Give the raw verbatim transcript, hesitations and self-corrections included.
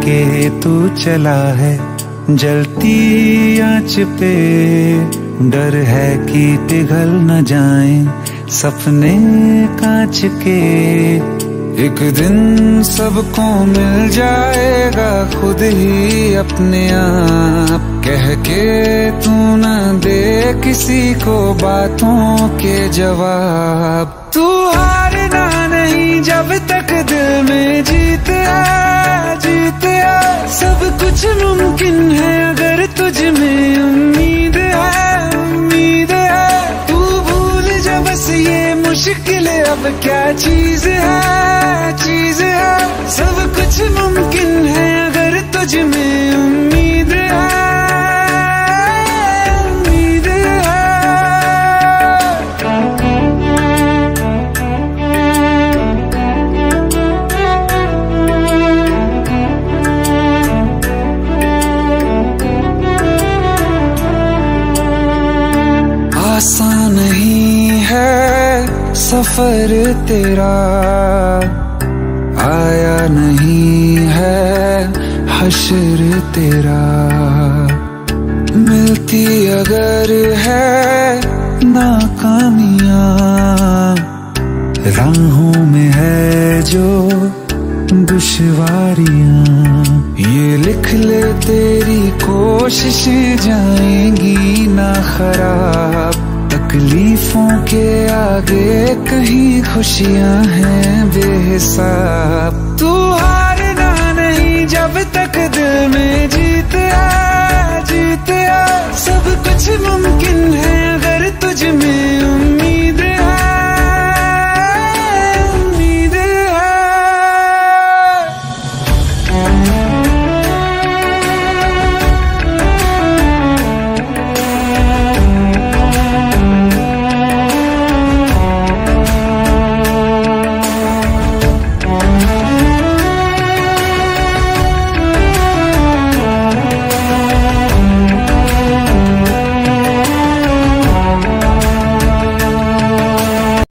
के तू चला है जलती आंच पे, डर है कि पिघल न जाए सपने कांच के। एक दिन सबको मिल जाएगा खुद ही अपने आप, कह के तू न दे किसी को बातों के जवाब। तू हारना नहीं जब तक दिल में जीत है, जीत है। सब कुछ मुमकिन है अगर तुझ में उम्मीद है, उम्मीद है। तू भूल जा बस ये मुश्किल अब क्या चीज है, चीज है। सब कुछ मुमकिन है अगर तुझ में उम्मीद है, उम्मीद है। आसान नहीं है सफर तेरा, आया नहीं है हश्र तेरा। मिलती अगर है नाकामियां, राहों में है जो दुश्वारियां। ये लिख ले तेरी कोशिशें जाएंगी ना खराब, तकलीफों के आगे कहीं खुशियां हैं बेहिसाब। तू हारना नहीं जब तक दिल में